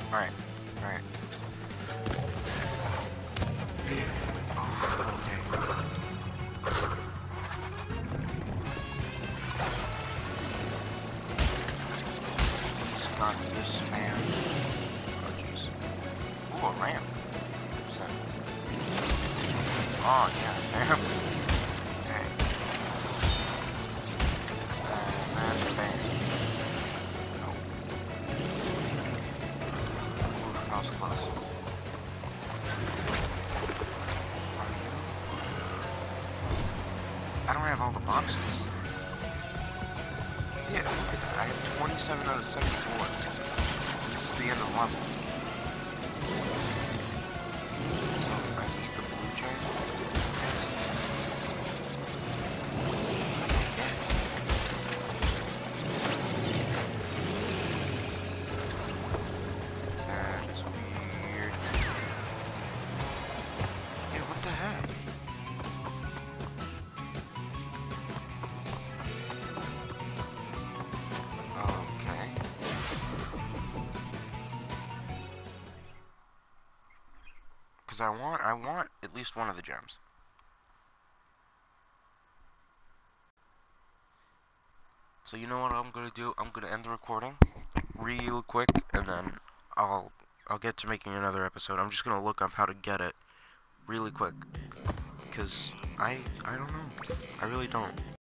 Alright, alright. Oh, okay. Just got this man. Oh jeez. Ooh, a ramp. What's that? Oh yeah, ramp. Okay. That's bad. No. Ooh, that was close. I don't have all the boxes. Yeah, look at that. I have 27 out of 74. This is the end of the level. So I need the blue chain. That is weird. Yeah, what the heck? Okay. Because I want at least one of the gems. So you know what I'm gonna do? I'm gonna end the recording real quick, and then I'll get to making another episode. I'm just gonna look up how to get it really quick, because I don't know. I really don't.